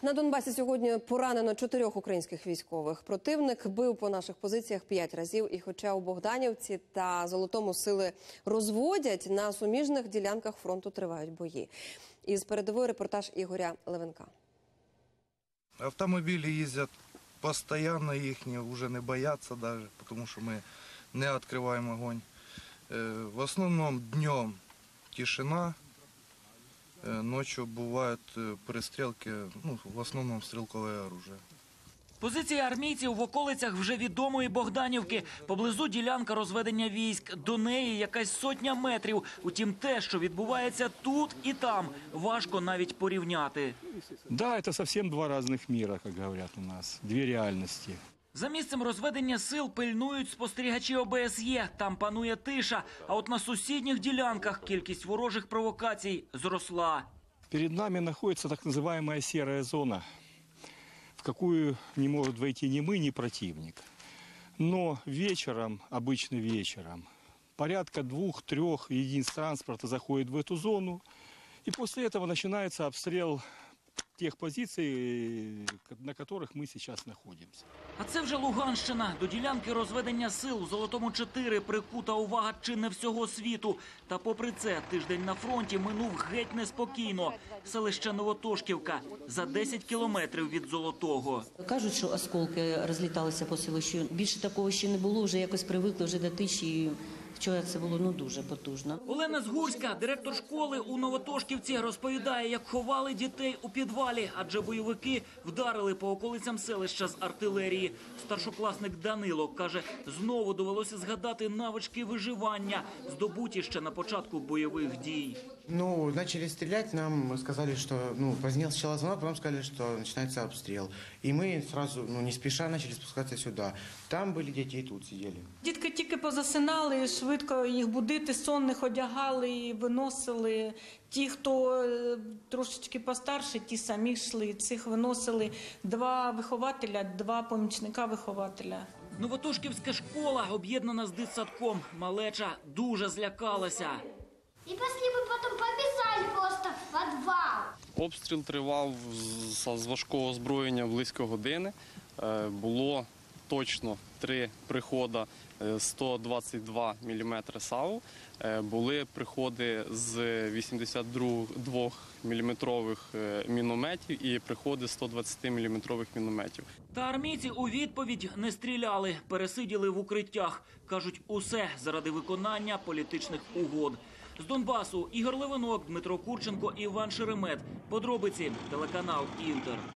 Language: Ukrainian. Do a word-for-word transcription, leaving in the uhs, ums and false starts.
На Донбасі сьогодні поранено чотирьох українських військових. Противник бив по наших позиціях п'ять разів. І хоча у Богданівці та Золотому сили розводять, на суміжних ділянках фронту тривають бої. Із передової репортаж Ігоря Левенка. Автомобілі їздять постійно, їхні вже не бояться навіть, тому що ми не відкриваємо огонь. В основному днем тишина. Ночью бывают перестрелки, ну, в основному стрілкове оружие. Позиції армійців в околицях вже відомої Богданівки. Поблизу ділянка розведення військ. До неї якась сотня метрів. Утім, те, що відбувається тут і там, важко навіть порівняти. Да, це зовсім два різних міра, як говорять у нас. Дві реальності. За місцем розведення сил пильнують спостерігачі О Б С Є. Там панує тиша. А от на сусідніх ділянках кількість ворожих провокацій зросла. Перед нами знаходиться так називаємо сіра зона, в яку не можуть войти ні ми, ні противник. Но вечером, обычно вечером, порядка двух-трех единиц транспорта заходит в эту зону. И после этого начинается обстрел тех позиций, на которых мы сейчас находимся. А це вже Луганщина. До ділянки розведення сил у Золотому чотири прикута увага чи не всього світу. Та попри це, тиждень на фронті минув геть неспокійно. Селище Новотошківка за десять кілометрів від Золотого. Кажуть, що осколки розліталися по селищу. Більше такого ще не було, вже якось привикли вже до тиші. Вчора це було ну дуже потужно. Олена Згурська, директор школи у Новотошківці, розповідає, як ховали дітей у підвалі, адже бойовики вдарили по околицям селища з артилерії. Старшокласник Данило каже, знову довелося згадати навички виживання, здобуті ще на початку бойових дій. Ну, начали стрелять, нам сказали, что, ну, позднее сначала звонок, потом сказали, что начинается обстрел. И мы сразу, ну, не спеша начали спускаться сюда. Там были дети и тут сидели. Дітки тільки позасинали, швидко їх будити, сонних одягали і виносили. Ті, хто трошечки постарше, ті самі йшли. Цих виносили два вихователя, два помічника вихователя. Новотошківська школа об'єднана з дитсадком. Малеча дуже злякалася. І після ми потім побіжали просто в підвал. Обстріл тривав з важкого озброєння близько години. Було точно три приходи сто двадцять два міліметри САУ. Були приходи з вісімдесят два міліметрових мінометів і приходи сто двадцять міліметрових мінометів. Та армійці у відповідь не стріляли, пересиділи в укриттях. Кажуть, усе заради виконання політичних угод. З Донбасу Ігор Левенок, Дмитро Курченко, Іван Шеремет. Подробиці, телеканал «Інтер».